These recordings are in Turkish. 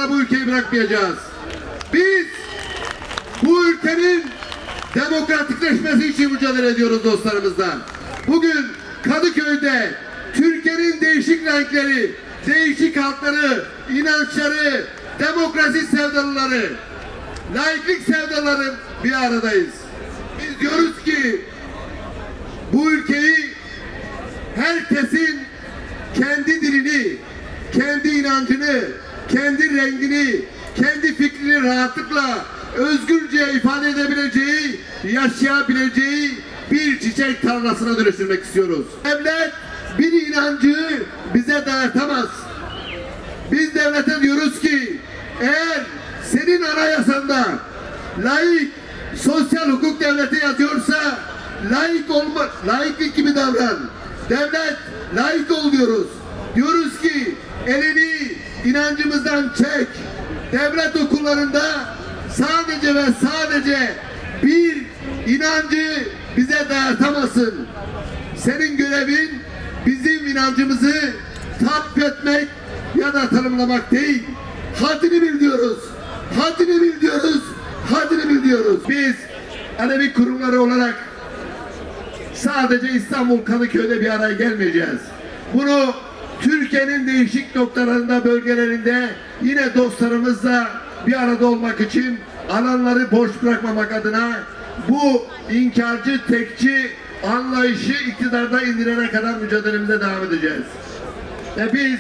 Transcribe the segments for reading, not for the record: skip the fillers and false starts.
sonra bu ülkeyi bırakmayacağız. Biz bu ülkenin demokratikleşmesi için mücadele ediyoruz dostlarımızla. Bugün Kadıköy'de Türkiye'nin değişik renkleri, değişik halkları, inançları, demokrasi sevdalıları, laiklik sevdaları bir aradayız. Biz diyoruz ki bu ülkeyi herkesin kendi dilini, kendi inancını, kendi rengini, kendi fikrini rahatlıkla, özgürce ifade edebileceği, yaşayabileceği bir çiçek tarlasına dönüştürmek istiyoruz. Devlet bir inancı bize dayatamaz. Biz devlete diyoruz ki eğer senin anayasanda laik, sosyal hukuk devleti yazıyorsa laiklik gibi davran. Devlet laik ol diyoruz. Diyoruz ki elini inancımızdan çek. Devlet okullarında sadece ve sadece bir inancı bize dayatamazsın. Senin görevin bizim inancımızı tatbik etmek ya da tanımlamak değil. Haddini bil diyoruz. Haddini bil diyoruz. Haddini bil diyoruz. Biz Alevi kurumları olarak sadece İstanbul Kadıköy'de bir araya gelmeyeceğiz. Bunu Türkiye'nin değişik noktalarında, bölgelerinde yine dostlarımızla bir arada olmak için alanları boş bırakmamak adına bu inkarcı, tekçi anlayışı iktidarda indirene kadar mücadelemize devam edeceğiz. Ve biz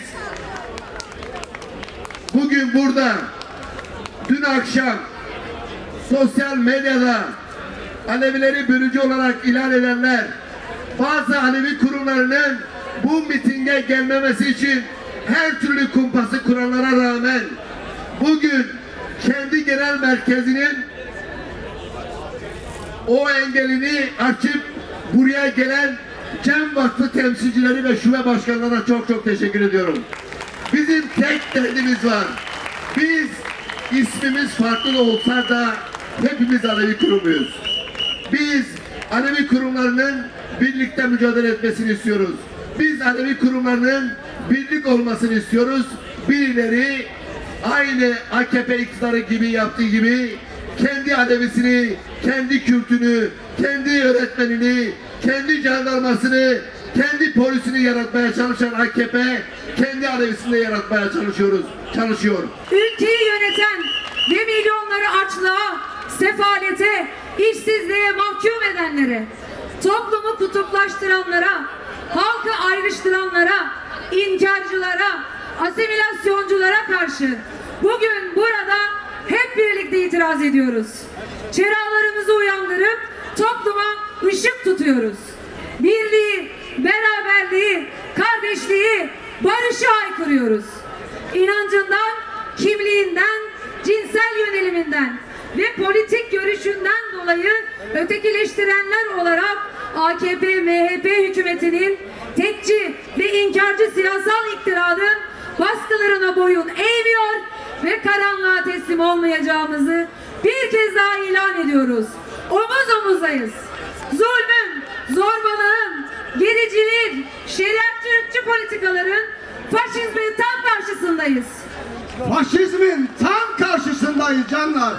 bugün burada, dün akşam sosyal medyada Alevileri bölücü olarak ilan edenler, bazı Alevi kurumlarının bu mitinge gelmemesi için her türlü kumpası kuranlara rağmen bugün kendi genel merkezinin o engelini açıp buraya gelen Cem Vakfı temsilcileri ve şube başkanlarına çok çok teşekkür ediyorum. Bizim tek derdimiz var. Biz ismimiz farklı da olsa da hepimiz Alevi kurumuyuz. Biz Alevi kurumlarının birlikte mücadele etmesini istiyoruz. Biz Alevi kurumlarının birlik olmasını istiyoruz. Birileri aynı AKP iktidarı gibi yaptığı gibi kendi Alevisini, kendi kültünü, kendi öğretmenini, kendi jandarmasını, kendi polisini yaratmaya çalışan AKP kendi Alevisini de yaratmaya çalışıyor. Ülkeyi yöneten ve milyonları açlığa, sefalete, işsizliğe mahkum edenlere, toplumu kutuplaştıranlara, halkı ayrıştıranlara, inkarcılara, asimilasyonculara karşı bugün burada hep birlikte itiraz ediyoruz. Çıralarımızı uyandırıp topluma ışık tutuyoruz. Birliği, beraberliği, kardeşliği, barışı aykırıyoruz. İnancından, kimliğinden, cinsel yöneliminden ve politik görüşünden dolayı ötekileştirenler olarak AKP, MHP hükümetinin tekçi ve inkarcı siyasal iktidarın baskılarına boyun eğmiyor ve karanlığa teslim olmayacağımızı bir kez daha ilan ediyoruz. Omuz omuzdayız. Zulmün, zorbalığın, gericiliğin, şeriatçı ırkçı politikaların, faşizmin tam karşısındayız. Faşizmin tam karşısındayız canlar.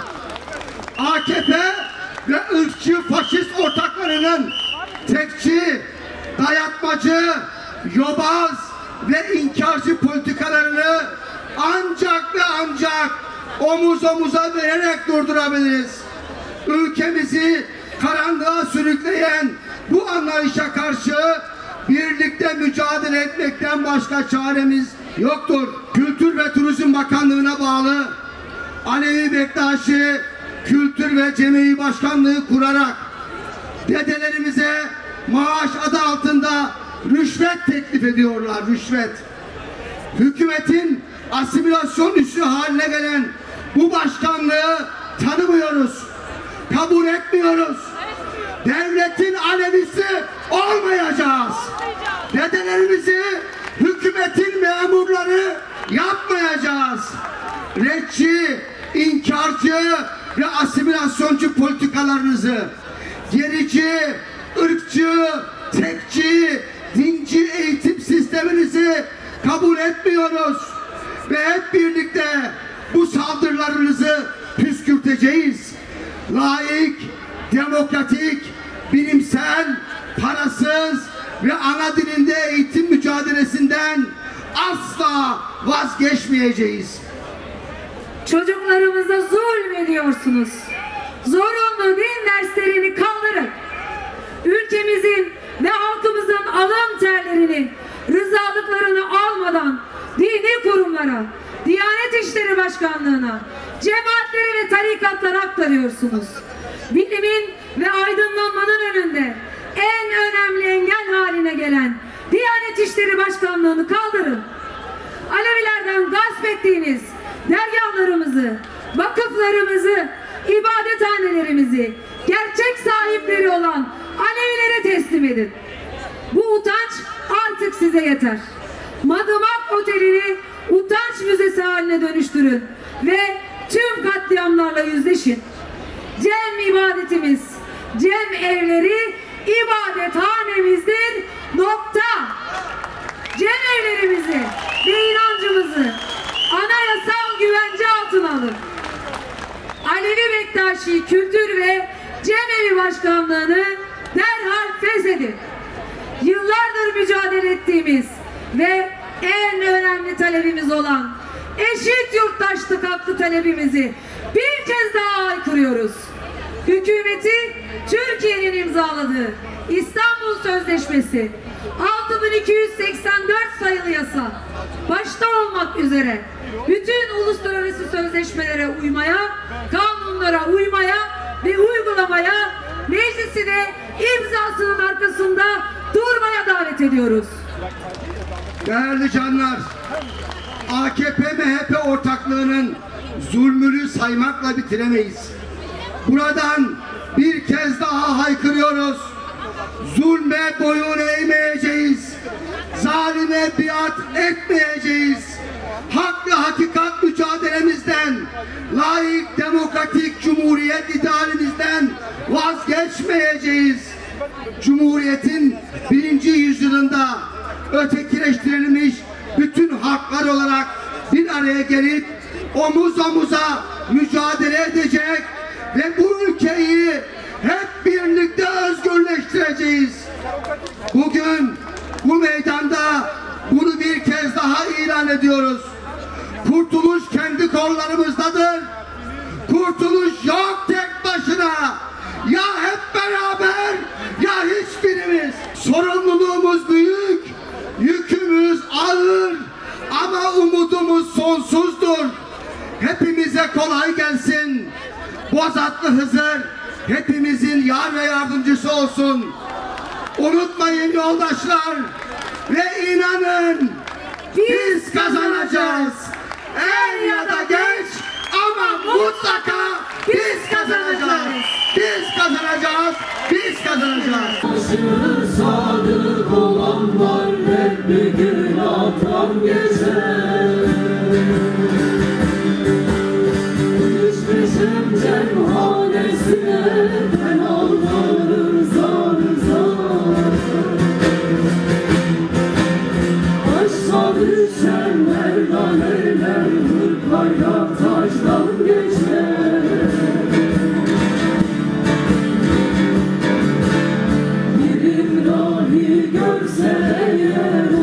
AKP ve ırkçı faşist ortaklarının tekçi, dayatmacı, yobaz ve inkarcı politikalarını ancak ve ancak omuz omuza vererek durdurabiliriz. Ülkemizi karanlığa sürükleyen bu anlayışa karşı birlikte mücadele etmekten başka çaremiz yoktur. Kültür ve Turizm Bakanlığı'na bağlı Alevi Bektaşi Kültür ve Cemii Başkanlığı kurarak dedelerimize maaş adı altında rüşvet teklif ediyorlar, rüşvet. Hükümetin asimilasyon üssü haline gelen bu başkanlığı tanımıyoruz, kabul etmiyoruz. Devletin Alevisi olmayacağız. Dedelerimizi hükümetin memurları yapmayacağız. Retçi, inkarcı ve asimilasyoncu politikalarınızı, gerici, ırkçı, tekçi, dinci eğitim sisteminizi kabul etmiyoruz. Ve hep birlikte bu saldırılarınızı püskürteceğiz. Laik, demokratik, bilimsel, parasız ve ana dilinde eğitim mücadelesinden asla vazgeçmeyeceğiz. Çocuklarımıza zulmediyorsunuz. Zorunlu din derslerini kaldırın. Ülkemizin ve halkımızın alın terlerini, rızalıklarını almadan dini kurumlara, Diyanet İşleri Başkanlığı'na, cemaatleri ve tarikatlara aktarıyorsunuz. Bilimin ve aydınlanmanın önünde en önemli engel haline gelen Diyanet İşleri Başkanlığı'nı kaldırın. Alevilerden gasp ettiğiniz dergahlarımızı, vakıflarımızı, ibadethanelerimizi gerçek sahipleri olan Alevilere teslim edin. Bu utanç artık size yeter. Madımak Oteli'ni utanç müzesi haline dönüştürün ve tüm katliamlarla yüzleşin. Cem ibadetimiz, cem evleri ibadethanemizdir. Nokta. Cem evlerimizi ve inancımızı anayasal güvence altına alın. Alevi Bektaşi Kültür ve Cemevi Başkanlığı'nı derhal feshedin. Yıllardır mücadele ettiğimiz ve en önemli talebimiz olan eşit yurttaşlık hakkı talebimizi bir kez daha aykırıyoruz. Hükümeti Türkiye'nin imzaladığı İstanbul Sözleşmesi 6284 sayılı yasa başta olmak üzere bütün uluslararası sözleşmelere uymaya, kanunlara uymaya ve uygulamaya meclisi de imzasının arkasında durmaya davet ediyoruz. Değerli canlar, AKP-MHP ortaklığının zulmünü saymakla bitiremeyiz. Buradan bir kez daha haykırıyoruz. Zulme boyun eğmeyeceğiz. Zalime biat etmeyeceğiz. Hak ve hakikat mücadelemizden, layık demokratik cumhuriyet idealimizden vazgeçmeyeceğiz. Cumhuriyetin 1. yüzyılında ötekileştirilmiş bütün halklar olarak bir araya gelip omuz omuza mücadele edecek ve bu ülkeyi hep birlikte özgürleştireceğiz. Bugün bu meydanda bunu bir kez daha ilan ediyoruz. Kurtuluş kendi kollarımızdadır. Kurtuluş yok tek başına. Ya hep beraber ya hiçbirimiz. Sorumluluğumuz büyük, yükümüz ağır ama umudumuz sonsuzdur. Hepimize kolay gelsin. Bozatlı Hızır hepimizin yar ve yardımcısı olsun. Unutmayın yoldaşlar ve inanın biz kazanacağız. Er ya da geç ama mutlaka biz kazanacağız. Biz kazanacağız. Biz kazanacağız. Aşırı sadık olanlar hep bir gün alttan geçer. Düşmüşüm cemhanesine ben ağlarım zar zar. Aşağı düşen merdaneler hırkayla taştan geçer. Bir İbrahim görse eğer